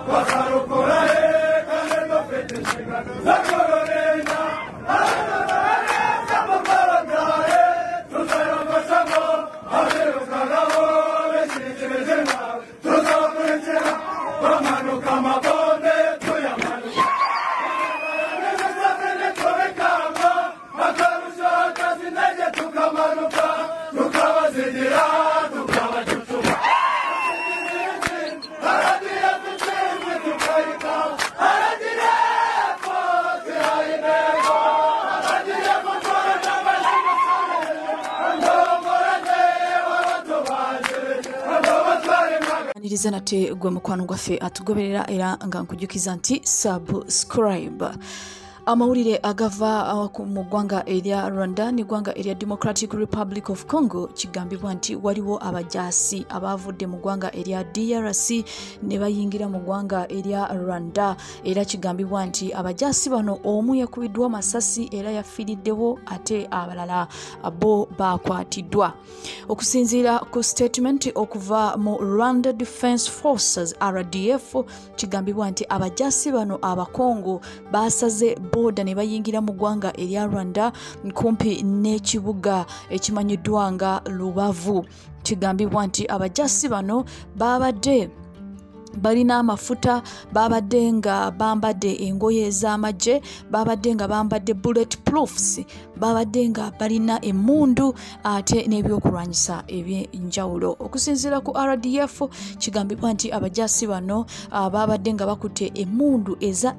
Nate gwe mukwano gwaffe atugoberera era nga nkujukiza nti subscribe. Amawulire agava mu ggwanga erya Rwanda ne ggwanga erya Democratic Republic of Congo kigambibwa nti waliwo abajaasi abavudde mu ggwanga erya DRC ne bayingira mu ggwanga erya Rwanda era kigambibwa nti abajaasi bano omu yakubiddwa masasi era yafiiriddewo ate abalala bo bakwatiddwa. Okusinziira ku statement okuva mu Rwanda Defense Forces RDF kigambibwa nti abajaasi bano abakongo basaze boda ne bayingira mu ggwanga erya Rwanda kumpi n'ekibuga ekimanyiddwa nga Lubavu. Kigambibwa nti abajaasi bano babadde balina amafuta, babadde nga bambadde engoye ez'amagye, babadde nga bambadde bulletproofs, babadde nga balina emmundu ate n'ebyokulwanyisa eby'enjawulo. Okusinziira ku RDF kigambibwa nti abajaasi bano babadde nga bakutte emmundu eza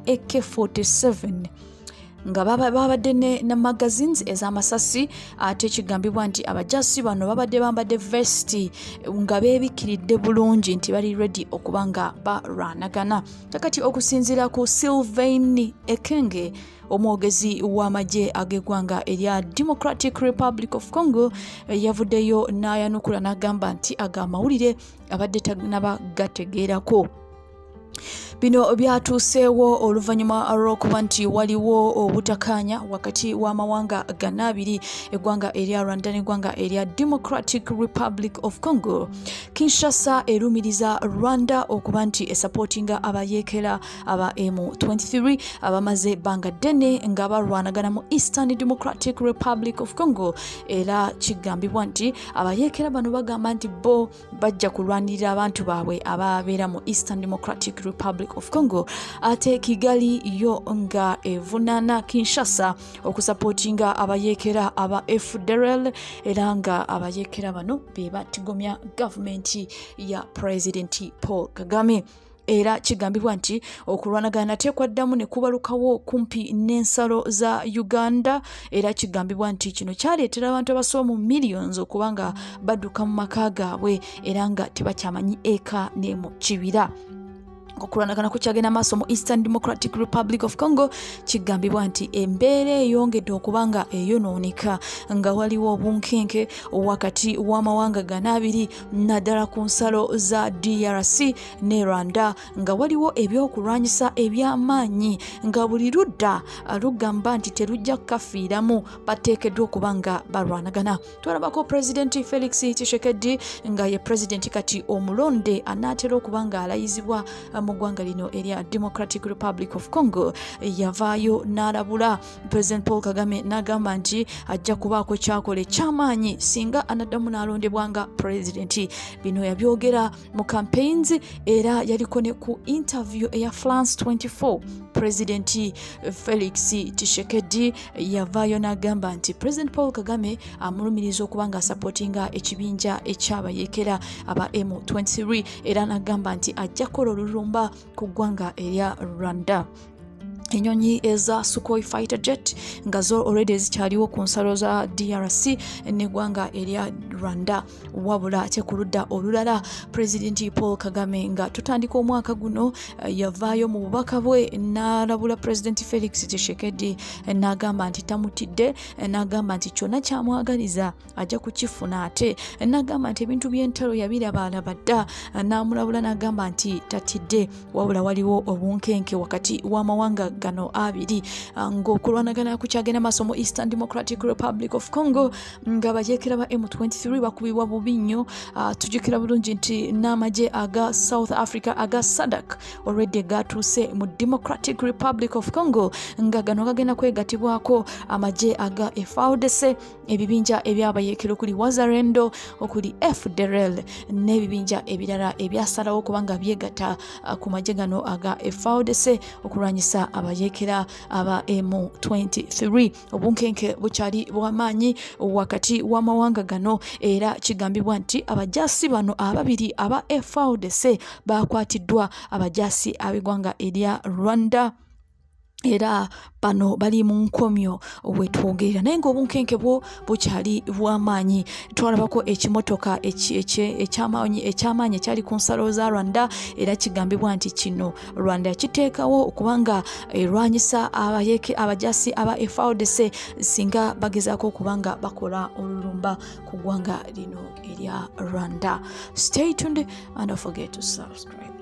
AK-47 nga babadde na magazines ez'amasasi ate kigambibwa nti abajaasi bano babadde bambadde vesti nga beebikiridde bulungi nti bali ready okubanga balwanagana. Kakati okusinziira ku Sylvain Ekenge omwogezi w'amagye ag'eggwanga erya Democratic Republic of Congo yavuddeyo n'ayanukula n'agamba nti agamawulire abadde tanaba gategeerako. Bino byatuuseewo oluvannyuma lw'okuba nti waliwo obutakkaanya wakati w'amawanga gana abiri eggwanga erya Rwanda n'eggwanga erya Democratic Republic of Congo. Kinshasa erumiriza Rwanda okuba nti esupportinga abayeekera aba M23 abamaze ebbanga ddene nga balwanagana mu Eastern Democratic Republic of Congo era kigambibwa nti abayeekera bano bagamba nti bo bajja kulwanirira abantu baabwe ababeera mu Eastern Democratic Republic of Congo ate Kigali yo nga evunana Kinshasa okusupportinga abayeekera aba FDLR era nga abayeekera bano be batigomya gavumenti ya President Paul Kagame. Era kigambibwa nti okulwanagana tekwaddamu ne kubalukawo kumpi n'ensalo za Uganda era kigambibwa nti kino kyaleetera abantu abasoba mu millions okubanga badduka mu maka gaabwe era nga tebakyamanyi eka ne mu kibira. Okulwanagana kukyagenda maaso mu Eastern Democratic Republic of Congo kigambibwa nti embeera eyongedde okubanga eyonooneka nga waliwo obunkenke wakati w'amawanga gana abiri naddala ku nsalo za DRC ne Rwanda nga waliwo ebyokulwanyisa eby'amaanyi nga buli ludda lugamba nti terujja kukafiiramu bateekeddwa okubanga balwanagana. Twalabako President Felix Tshisekedi nga ye President kati omulonde anaatera okubanga alayizibwa mu ggwanga lino erya Democratic Republic of Congo yavaayo n'alabula President Paul Kagame n'agamba nti ajja kubaako kyakole ky'amaanyi singa anaddamu n'alondebwa nga President. Bino yabyogera mu campaigns era yaliko ne ku interview eya France 24. President Felix Tshisekedi yavaayo n'agamba nti President Paul Kagame amulumiriza okubanga supportinga ekibinja ekyabayeekera aba M23 era n'agamba nti ajja kukola olulumba ku ggwanga erya Rwanda. Enyonyi eza Sukhoi fighter jet nga zo already zikyaliwo ku nsalo za DRC n'eggwanga erya Rwanda wabula tekuludda olulala President Paul Kagame nga tutandika omwaka guno yavaayo mu bubaka bwe n'alabula President Felix Tshisekedi n'agamba nti tamutidde n'agamba nti kyonna kyamwagaliza ajja kukifuna ate n'agamba nti ebintu by'entalo yabirabaalaba dda n'amulabula n'agamba nti tatidde wabula waliwo obunkenke wakati w'amawanga gano abiri ng'okulwanagana kukyagenda maaso mu Eastern Democratic Republic of Congo nga bajeekera ba M23 bakubibwa bubi nnyo. Tujjukira bulungi nti n'amagye aga South Africa aga SADC already gatuuse mu Democratic Republic of Congo nga gano gagenda kwegatibwako amagye aga FARDC, ebibinja ebyabayeekera okuli Wazalendo, okuli FDLR n'ebibinja ebirala ebyasalawo kubanga byegata ku magye gano aga FARDC okulwanyisa abayeekera aba M23. Obunkenke bukyali bw'amaanyi wakati w'amawanga gano era kigambibwa nti abajasi bano ababiri aba FARDC bakwatiddwa, abajasi ab'eggwanga erya Rwanda era bano bali mu nkomyo wetwogerera naye ng'obunkenke bwo bukyali bw'amaanyi. Twalabako ekimotoka ekyamaanyi ekyali ku nsalo za Rwanda era kigambibwa nti kino Rwanda yakiteekawo okubanga erwanyisa abajasi aba FARDC singa bagezaako okubanga bakola olulumba ku ggwanga lino erya Rwanda. Stay tuned and don't forget to subscribe.